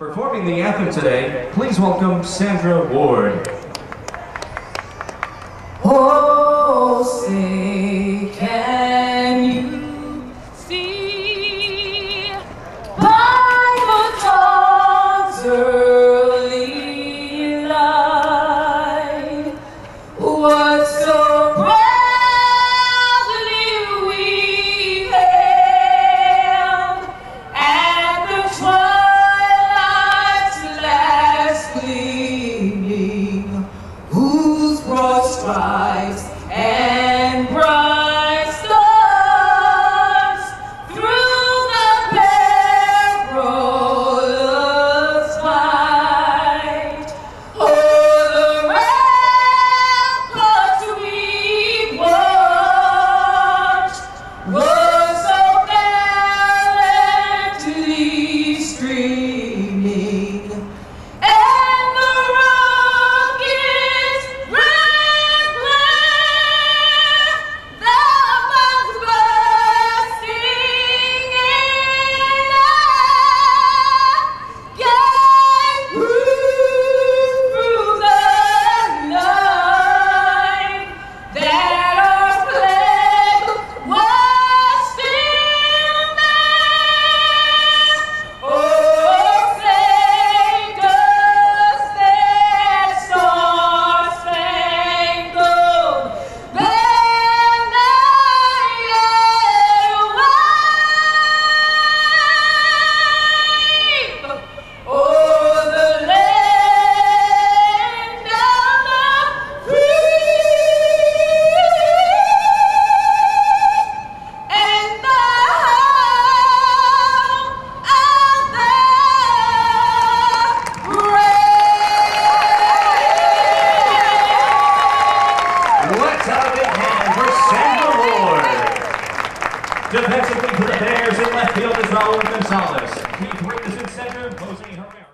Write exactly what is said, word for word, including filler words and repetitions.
Performing the anthem today, please welcome Sandra Ward. Oh, say, can you see by the dawn's early light what so proudly we hailed at the twilight's last gleaming, whose broad stripes and bright stars through the perilous fight o'er the ramparts we watched were so gallantly streaming, and the rockets red glare, the bombs bursting in air, gave proof through the night that our flag was still there. Oh, say does that star-spangled banner yet wave o'er the land of the free and the home of the brave. Let's have a big hand for Sandra Ward. Defensive